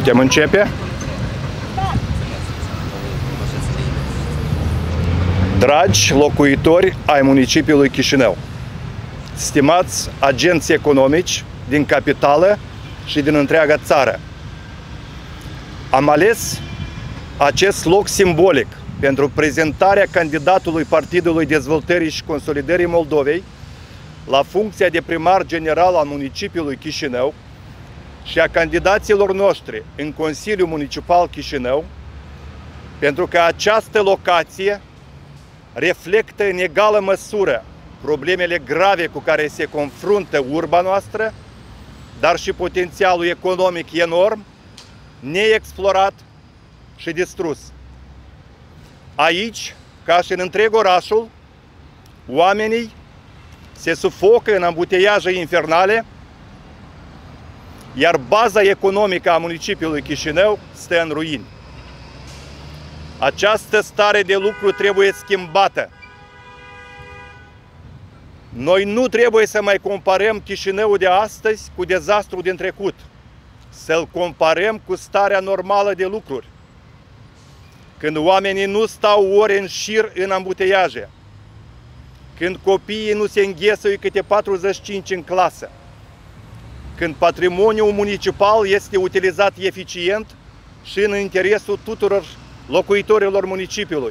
Putem începe? Dragi locuitori ai municipiului Chișinău, stimați agenți economici din capitală și din întreaga țară, am ales acest loc simbolic pentru prezentarea candidatului Partidului Dezvoltării și Consolidării Moldovei la funcția de primar general al municipiului Chișinău și a candidaților noștri în Consiliul Municipal Chișinău, pentru că această locație reflectă în egală măsură problemele grave cu care se confruntă urba noastră, dar și potențialul economic enorm, neexplorat și distrus. Aici, ca și în întreg orașul, oamenii se sufocă în ambuteiaje infernale, iar baza economică a municipiului Chișinău stă în ruini. Această stare de lucru trebuie schimbată. Noi nu trebuie să mai comparăm Chișinăul de astăzi cu dezastrul din trecut, să-l comparăm cu starea normală de lucruri, când oamenii nu stau ore în șir în ambuteiaje, când copiii nu se înghesăie câte 45 în clasă, când patrimoniul municipal este utilizat eficient și în interesul tuturor locuitorilor municipiului,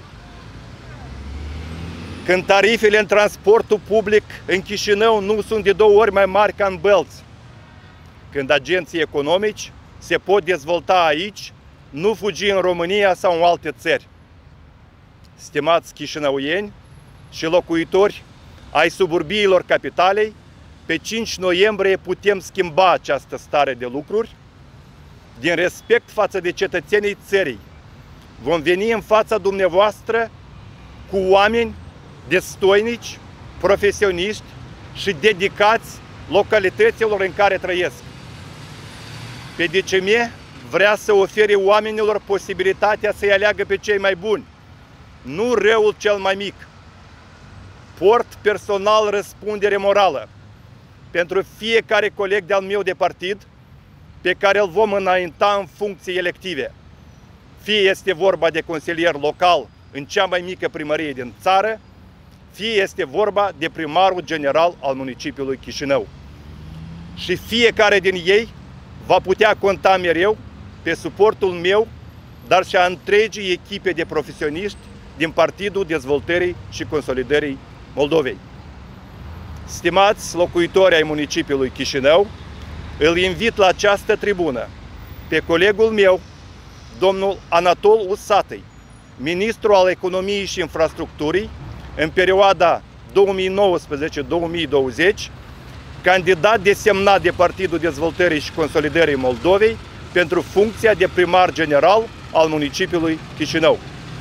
când tarifele în transportul public în Chișinău nu sunt de 2 ori mai mari ca în Bălți, când agenții economici se pot dezvolta aici, nu fugi în România sau în alte țări. Stimați chișinăuieni și locuitori ai suburbiilor capitalei, pe 5 noiembrie putem schimba această stare de lucruri. Din respect față de cetățenii țării, vom veni în fața dumneavoastră cu oameni destoinici, profesioniști și dedicați localităților în care trăiesc. PDCM vrea să ofere oamenilor posibilitatea să-i aleagă pe cei mai buni, nu răul cel mai mic. Port personal răspundere morală pentru fiecare coleg de-al meu de partid pe care îl vom înainta în funcții elective. Fie este vorba de consilier local în cea mai mică primărie din țară, fie este vorba de primarul general al municipiului Chișinău. Și fiecare din ei va putea conta mereu pe suportul meu, dar și a întregii echipe de profesioniști din Partidul Dezvoltării și Consolidării Moldovei. Stimați locuitori ai municipiului Chișinău, îl invit la această tribună pe colegul meu, domnul Anatol Usatăi, ministru al Economiei și Infrastructurii, în perioada 2019-2020, candidat desemnat de Partidul Dezvoltării și Consolidării Moldovei pentru funcția de primar general al municipiului Chișinău.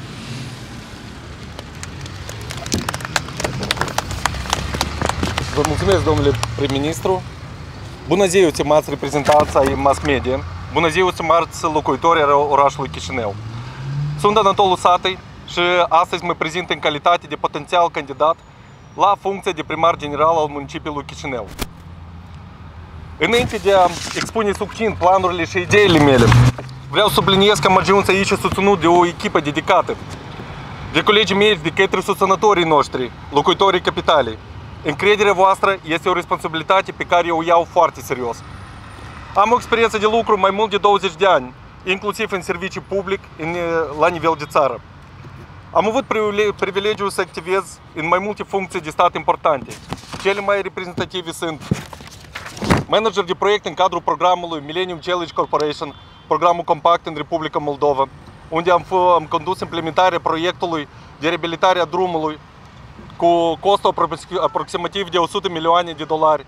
Vă mulțumesc, domnule prim-ministru. Bună ziua, stimați reprezentanți ai mass media. Bună ziua, stimați locuitori ai orașului Chișinău. Sunt Anatol Usatăi și astăzi mă prezint în calitate de potențial candidat la funcția de primar general al municipiului Chișinău. Înainte de a expune succint planurile și ideile mele, vreau să subliniez că am ajuns aici susținut de o echipă dedicată, de colegii mei, de către susținătorii noștri, locuitorii capitalei. Încrederea voastră este o responsabilitate pe care eu o iau foarte serios. Am o experiență de lucru mai mult de 20 de ani, inclusiv în serviciu public la nivel de țară. Am avut privilegiul să activez în mai multe funcții de stat importante. Cele mai reprezentative sunt manager de proiect în cadrul programului Millennium Challenge Corporation, programul compact în Republica Moldova, unde am condus implementarea proiectului de reabilitare a drumului cu costul aproximativ de 100 milioane de dolari.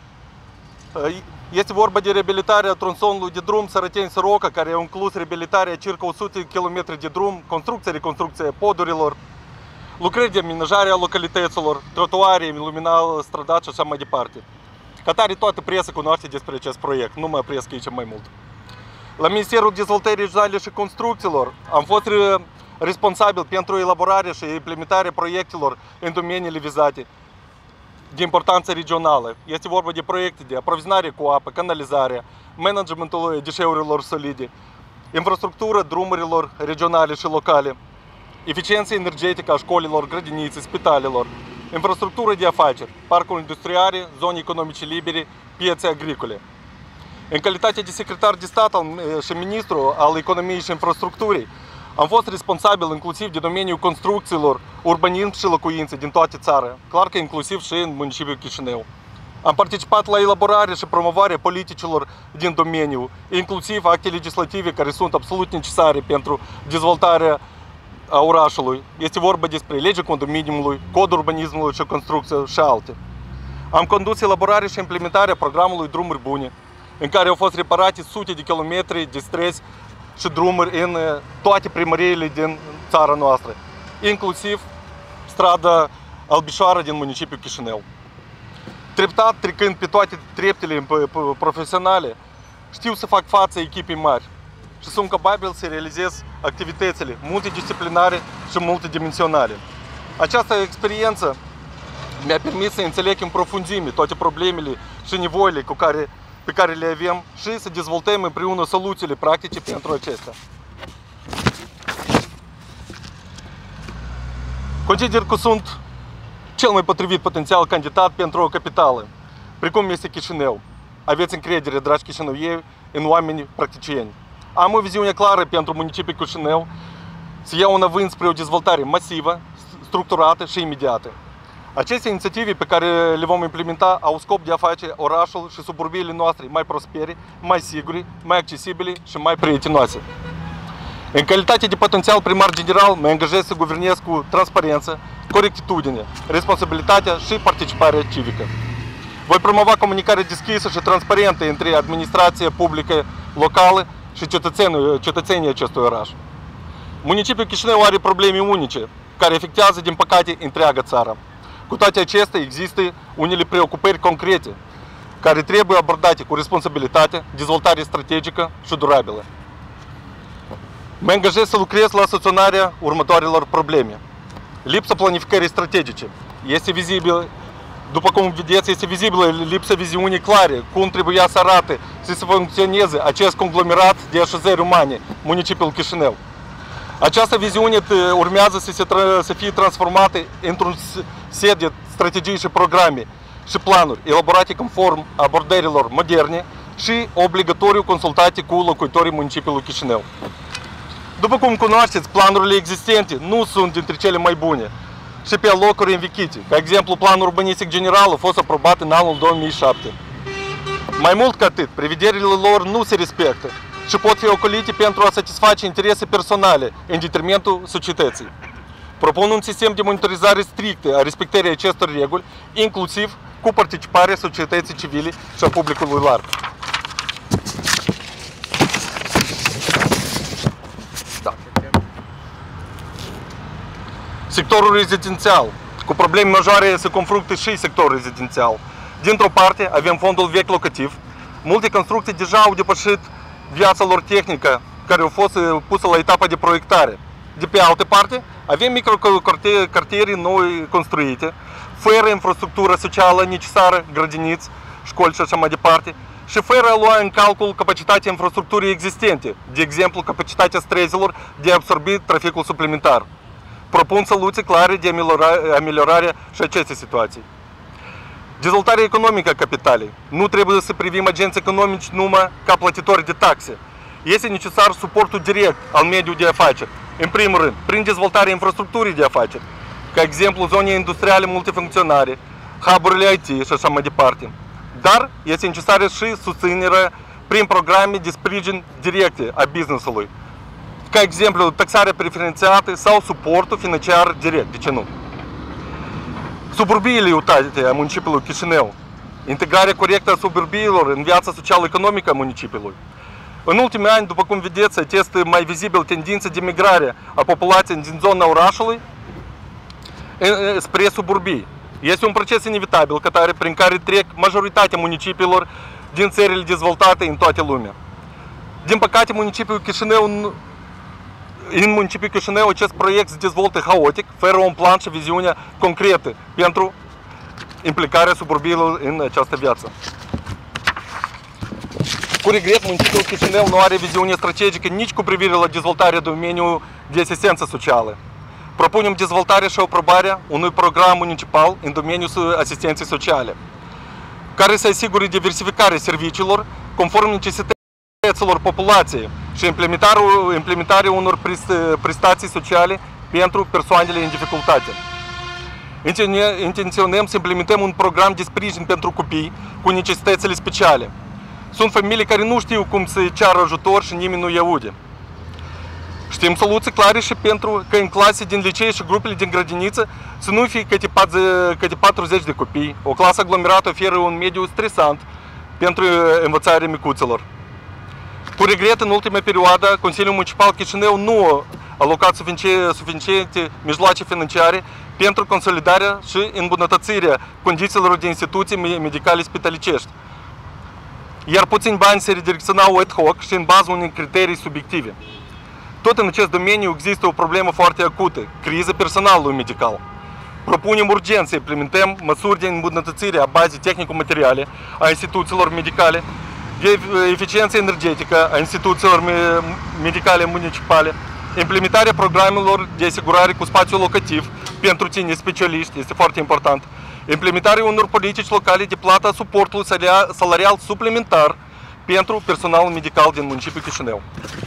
Este vorba de reabilitarea tronsonului de drum Sărăteni-Soroca, care a inclus reabilitarea circa 100 km de drum, reconstrucția podurilor, lucrări de amenajare a localităților, trotuare, iluminare, strădat și așa mai departe. Ca tare, toată presa cunoaște despre acest proiect, nu mă opresc aici mai mult. La Ministerul Dezvoltării Regionale și Construcțiilor am fost responsabil pentru elaborarea și implementarea proiectelor în domeniile vizate de importanță regională. Este vorba de proiecte de aprovizionare cu apă, canalizare, managementul deșeurilor solide, infrastructură drumurilor regionale și locale, eficiență energetică a școlilor, grădinițe, spitalelor, infrastructură de afaceri, parcuri industriale, zone economice libere, piețe agricole. În calitate de secretar de stat și ministru al economiei și infrastructurii, am fost responsabil inclusiv de domeniul construcțiilor, urbanism și locuințe din toată țara, clar că inclusiv și în municipiul Chișinău. Am participat la elaborarea și promovarea politicilor din domeniu, inclusiv acte legislative care sunt absolut necesare pentru dezvoltarea a orașului. Este vorba despre legea condominiumului, codul urbanismului și construcție și alte. Am condus elaborarea și implementarea programului Drumuri Bune, în care au fost reparate sute de kilometri de străzi și drumuri în toate primăriile din țara noastră, inclusiv strada Albișoara din municipiul Chișinău. Treptat, trecând pe toate treptele profesionale, știu să fac față echipei mari și sunt capabil să realizez activitățile multidisciplinare și multidimensionale. Această experiență mi-a permis să înțeleg în profunzime toate problemele și nevoile pe care le avem și să dezvoltăm împreună soluțiile practice pentru acestea. Consider că sunt cel mai potrivit potențial candidat pentru o capitală, precum este Chișinău. Aveți încredere, dragi chișinăuieni, în oameni practicieni. Am o viziune clară pentru municipiul Chișinău să iau un avânt spre o dezvoltare masivă, structurată și imediată. Aceste inițiative pe care le vom implementa au scop de a face orașul și suburbiile noastre mai prospere, mai sigure, mai accesibile și mai prietenoase. În calitate de potențial primar general, mă angajez să guvernez cu transparență, corectitudine, responsabilitatea și participarea civică. Voi promova comunicarea deschisă și transparentă între administrația publică locală și cetățenii acestui oraș. Municipiul Chișinău are probleme unice, care afectează, din păcate, întreaga țară. Cu toate acestea, există unele preocupări concrete, care trebuie abordate cu responsabilitate, dezvoltare strategică și durabilă. Mă angajez să lucrez la soluționarea următoarelor probleme. Lipsa planificării strategice. Este vizibil, după cum vedeți, este vizibilă lipsa viziunii clare, cum trebuia să arate, să funcționeze acest conglomerat de așezări umane, municipiul Chișinău. Această viziune urmează să fie transformată într-un set de strategii și programe și planuri elaborate conform abordărilor moderne și obligatoriu consultate cu locuitorii municipiului Chișinău. După cum cunoașteți, planurile existente nu sunt dintre cele mai bune și pe locuri învechite. Ca exemplu, planul urbanistic general a fost aprobat în anul 2007. Mai mult ca atât, prevederile lor nu se respectă și pot fi ocolite pentru a satisface interese personale în detrimentul societății. Propun un sistem de monitorizare strictă a respectării acestor reguli, inclusiv cu participarea societății civile și a publicului larg. Sectorul rezidențial. Cu probleme majore se confruntă și sectorul rezidențial. Dintr-o parte, avem fondul vechi locativ. Multe construcții deja au depășit viața lor tehnică, care au fost puse la etapa de proiectare. De pe altă parte, avem microcartiere noi construite, fără infrastructură socială necesară, grădiniți, școli și așa mai departe, și fără a lua în calcul capacitatea infrastructurii existente, de exemplu capacitatea străzilor de a absorbi traficul suplimentar. Propun soluții clare de ameliorare și acestei situații. Dezvoltarea economică a capitalei. Nu trebuie să privim agenții economici numai ca plătitori de taxe. Este necesar suportul direct al mediului de afaceri. În primul rând, prin dezvoltarea infrastructurii de afaceri, ca exemplu zone industriale multifuncționare, hub-urile IT și așa mai departe. Dar este necesară și susținerea prin programe de sprijin directe a business-ului. Ca exemplu, taxarea preferențiată sau suportul financiar direct, de ce nu? Suburbiile utate a municipiului Chișinău. Integrarea corectă a suburbiilor în viața social-economică a municipiului. În ultimii ani, după cum vedeți, este mai vizibil tendința de migrare a populației din zona orașului spre suburbii. Este un proces inevitabil prin care trec majoritatea municipiilor din țările dezvoltate în toată lumea. Din păcate, în municipiul Chișinău acest proiect se dezvoltă haotic, fără un plan și viziune concretă pentru implicarea suburbiilor în această viață. Cu regret, municipiul Chișinău nu are viziune strategică nici cu privire la dezvoltarea domeniului de asistență socială. Propunem dezvoltarea și aprobarea unui program municipal în domeniul asistenței sociale, care să asigure diversificarea serviciilor conform necesităților populației și implementarea unor prestații sociale pentru persoanele în dificultate. Intenționăm să implementăm un program de sprijin pentru copii cu necesitățile speciale. Sunt familii care nu știu cum să ceară ajutor și nimeni nu îi aude. Știm soluții clare și pentru că în clase din licee și grupele din grădiniță să nu fie câte 40 de copii. O clasă aglomerată oferă un mediu stresant pentru învățarea micuților. Cu regret, în ultima perioadă, Consiliul Municipal Chișinău nu a alocat suficiente mijloace financiare pentru consolidarea și îmbunătățirea condițiilor de instituții medicale spitalicești. Iar puțini bani se redirecționau ad hoc și în baza unor criterii subiective. Tot în acest domeniu există o problemă foarte acută, criza personalului medical. Propunem urgent să implementăm măsuri de îmbunătățire a bazei tehnico-materiale a instituțiilor medicale, de eficiență energetică a instituțiilor medicale municipale, implementarea programelor de asigurare cu spațiu locativ pentru tineri specialiști, este foarte important, implementarea unor politici locale de plată a suportului salarial suplimentar pentru personalul medical din municipiul Chișinău.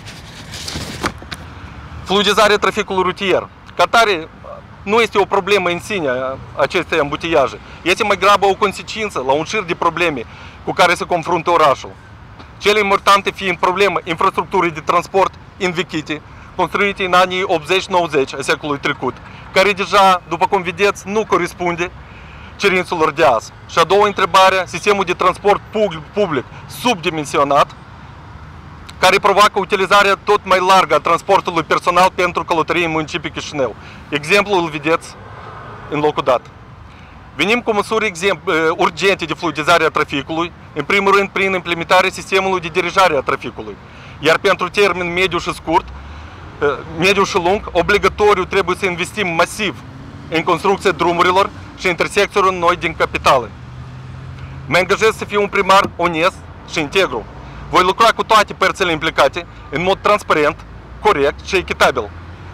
Fluidizarea traficului rutier. Ca tare, nu este o problemă în sine aceste ambuteiaje. Este mai grabă o consecință la un șir de probleme cu care se confruntă orașul. Cele importante fiind problema infrastructurii de transport învechite, construite în anii 80-90 a secolului trecut, care deja, după cum vedeți, nu corespunde cerințelor de azi. Și a doua întrebare, sistemul de transport public subdimensionat, care provoacă utilizarea tot mai largă a transportului personal pentru călătorii în municipiul Chișinău. Exemplul îl vedeți în locul dat. Venim cu măsuri urgente de fluidizare a traficului, în primul rând prin implementarea sistemului de dirijare a traficului. Iar pentru termen mediu și scurt, mediu și lung, obligatoriu trebuie să investim masiv în construcția drumurilor și intersecțiilor noi din capitală. Mă angajez să fiu un primar onest și integru. Voi lucra cu toate părțile implicate în mod transparent, corect și echitabil.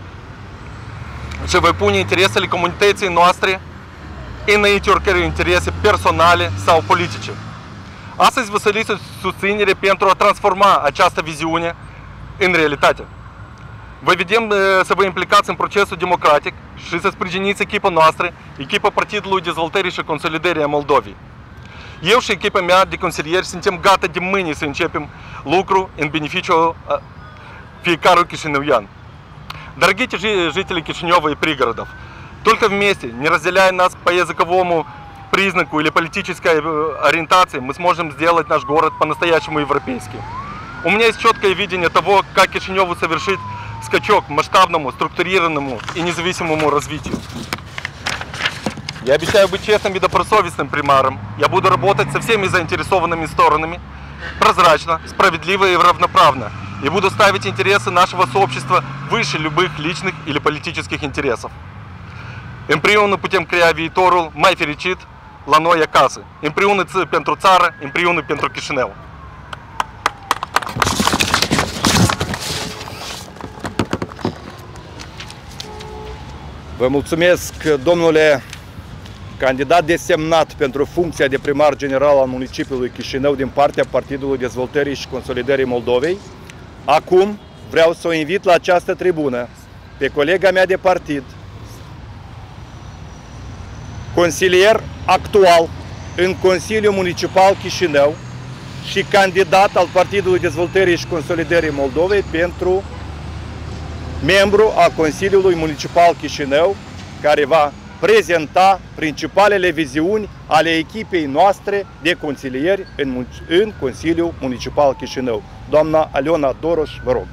Și voi pune interesele comunității noastre înainte oricărei interese personale sau politice. Astăzi vă solicit susținere pentru a transforma această viziune în realitate. Vă vedem să vă implicați în procesul democratic și să sprijiniți echipa noastră, echipa Partidului Dezvoltării și Consolidării a Moldovei. Eu și echipa mea de consilieri suntem gata de mâine să începem lucru în beneficiul fiecărui chișinăuian. Дорогие жители Кишинева и пригородов, только вместе, не разделяя нас по языковому признаку или политической ориентации, мы сможем сделать наш город по-настоящему европейским. У меня есть четкое видение того, как Кишиневу совершить скачок к масштабному, структурированному и независимому развитию. Я обещаю быть честным и добросовестным примаром. Я буду работать со всеми заинтересованными сторонами, прозрачно, справедливо и равноправно. И буду ставить интересы нашего сообщества выше любых личных или политических интересов. Împreună putem crea viitorul mai fericit la noi acasă. Împreună pentru țară, împreună pentru Chișinău. Vă mulțumesc, domnule candidat desemnat pentru funcția de primar general al municipiului Chișinău din partea Partidului Dezvoltării și Consolidării Moldovei. Acum vreau să o invit la această tribună pe colega mea de partid, consilier actual în Consiliul Municipal Chișinău și candidat al Partidului Dezvoltării și Consolidării Moldovei pentru membru al Consiliului Municipal Chișinău, care va prezenta principalele viziuni ale echipei noastre de consilieri în Consiliul Municipal Chișinău. Doamna Aliona Doroș, vă rog.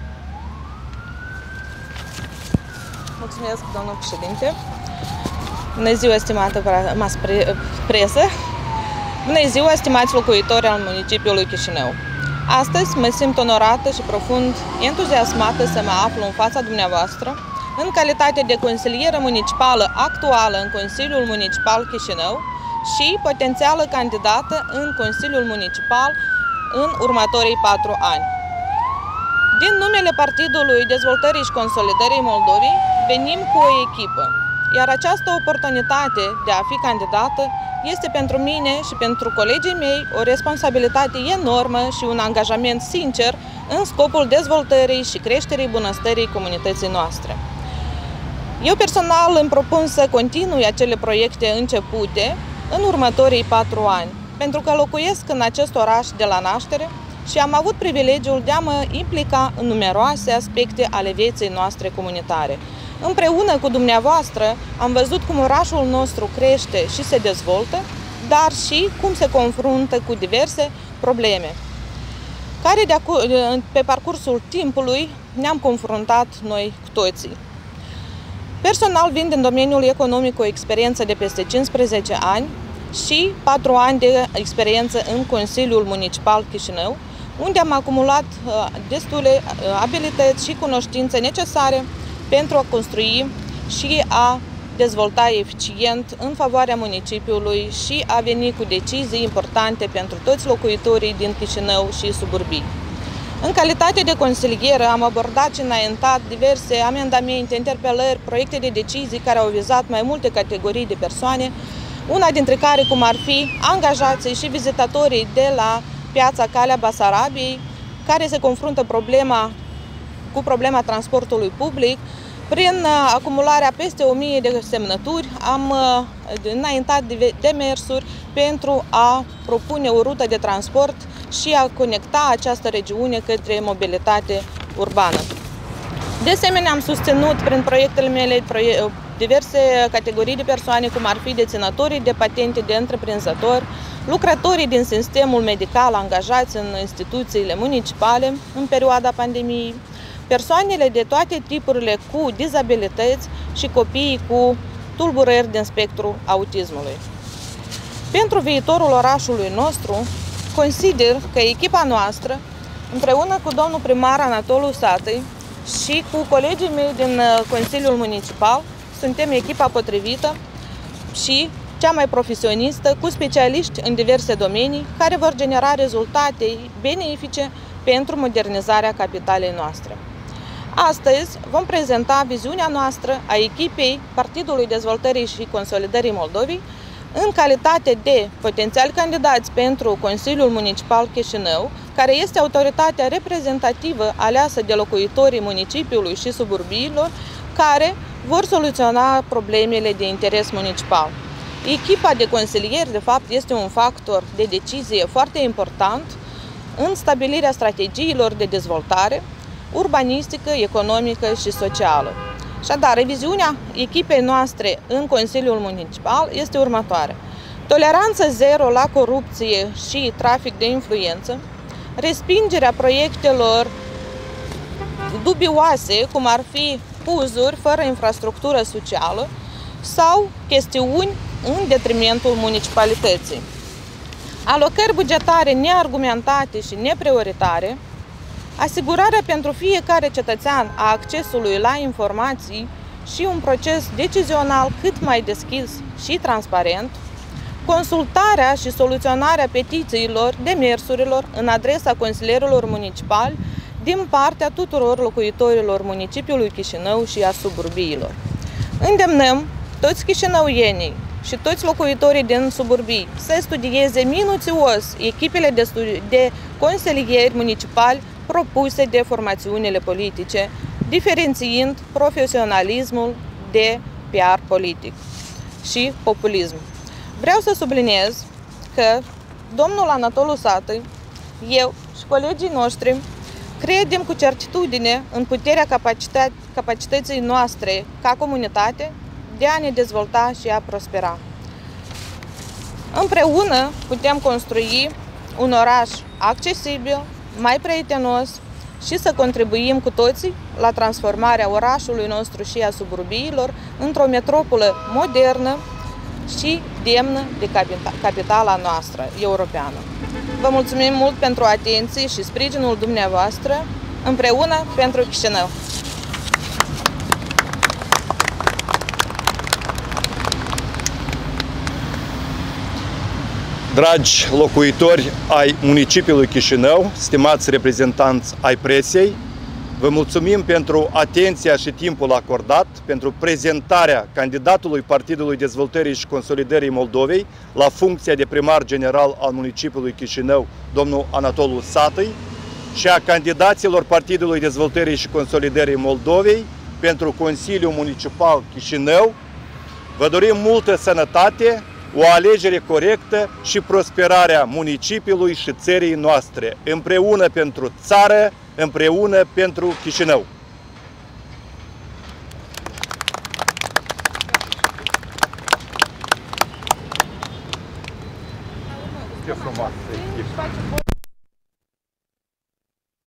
Mulțumesc, domnul președinte. Bună ziua, estimată presă. Bună ziua, stimați locuitori al municipiului Chișinău. Astăzi mă simt onorată și profund entuziasmată să mă aflu în fața dumneavoastră în calitate de consilieră municipală actuală în Consiliul Municipal Chișinău și potențială candidată în Consiliul Municipal în următorii 4 ani. Din numele Partidului Dezvoltării și Consolidării Moldovei venim cu o echipă, iar această oportunitate de a fi candidată este pentru mine și pentru colegii mei o responsabilitate enormă și un angajament sincer în scopul dezvoltării și creșterii bunăstării comunității noastre. Eu personal îmi propun să continui acele proiecte începute în următorii 4 ani, pentru că locuiesc în acest oraș de la naștere și am avut privilegiul de a mă implica în numeroase aspecte ale vieții noastre comunitare. Împreună cu dumneavoastră am văzut cum orașul nostru crește și se dezvoltă, dar și cum se confruntă cu diverse probleme, care pe parcursul timpului ne-am confruntat noi cu toții. Personal vin din domeniul economic cu o experiență de peste 15 ani și 4 ani de experiență în Consiliul Municipal Chișinău, unde am acumulat destule abilități și cunoștințe necesare pentru a construi și a dezvolta eficient în favoarea municipiului și a veni cu decizii importante pentru toți locuitorii din Chișinău și suburbii. În calitate de consilieră am abordat și înaintat diverse amendamente, interpelări, proiecte de decizii care au vizat mai multe categorii de persoane, una dintre care cum ar fi angajații și vizitatorii de la piața Calea Basarabiei, care se confruntă cu problema transportului public. Prin acumularea peste 1000 de semnături am înaintat demersuri pentru a propune o rută de transport și a conecta această regiune către mobilitate urbană. De asemenea, am susținut prin proiectele mele diverse categorii de persoane, cum ar fi deținătorii de patente de întreprinzători, lucrătorii din sistemul medical angajați în instituțiile municipale în perioada pandemiei, persoanele de toate tipurile cu dizabilități și copiii cu tulburări din spectru autismului. Pentru viitorul orașului nostru, consider că echipa noastră, împreună cu domnul primar Anatolu Satăi și cu colegii mei din Consiliul Municipal, suntem echipa potrivită și cea mai profesionistă, cu specialiști în diverse domenii, care vor genera rezultate benefice pentru modernizarea capitalei noastre. Astăzi vom prezenta viziunea noastră a echipei Partidului Dezvoltării și Consolidării Moldovei în calitate de potențiali candidați pentru Consiliul Municipal Chișinău, care este autoritatea reprezentativă aleasă de locuitorii municipiului și suburbiilor, care vor soluționa problemele de interes municipal. Echipa de consilieri, de fapt, este un factor de decizie foarte important în stabilirea strategiilor de dezvoltare urbanistică, economică și socială. Așadar, reviziunea echipei noastre în Consiliul Municipal este următoarea: toleranță zero la corupție și trafic de influență, respingerea proiectelor dubioase, cum ar fi puzuri fără infrastructură socială sau chestiuni în detrimentul municipalității, alocări bugetare neargumentate și neprioritare, asigurarea pentru fiecare cetățean a accesului la informații și un proces decizional cât mai deschis și transparent, consultarea și soluționarea petițiilor, demersurilor în adresa consilierilor municipali din partea tuturor locuitorilor municipiului Chișinău și a suburbiilor. Îndemnăm toți chișinăuienii și toți locuitorii din suburbii să studieze minuțios echipele de consilieri municipali propuse de formațiunile politice, diferențiind profesionalismul de PR politic și populism. Vreau să subliniez că domnul Anatolu Satăi, eu și colegii noștri credem cu certitudine în puterea capacității noastre ca comunitate de a ne dezvolta și a prospera. Împreună putem construi un oraș accesibil, mai prietenos și să contribuim cu toții la transformarea orașului nostru și a suburbiilor într-o metropolă modernă și demnă de capitala noastră europeană. Vă mulțumim mult pentru atenție și sprijinul dumneavoastră, împreună pentru Chișinău! Dragi locuitori ai municipiului Chișinău, stimați reprezentanți ai presei, vă mulțumim pentru atenția și timpul acordat, pentru prezentarea candidatului Partidului Dezvoltării și Consolidării Moldovei la funcția de primar general al municipiului Chișinău, domnul Anatolu Satăi, și a candidaților Partidului Dezvoltării și Consolidării Moldovei pentru Consiliul Municipal Chișinău. Vă dorim multă sănătate, o alegere corectă și prosperarea municipiului și țării noastre, împreună pentru țară, împreună pentru Chișinău. Ce frumos!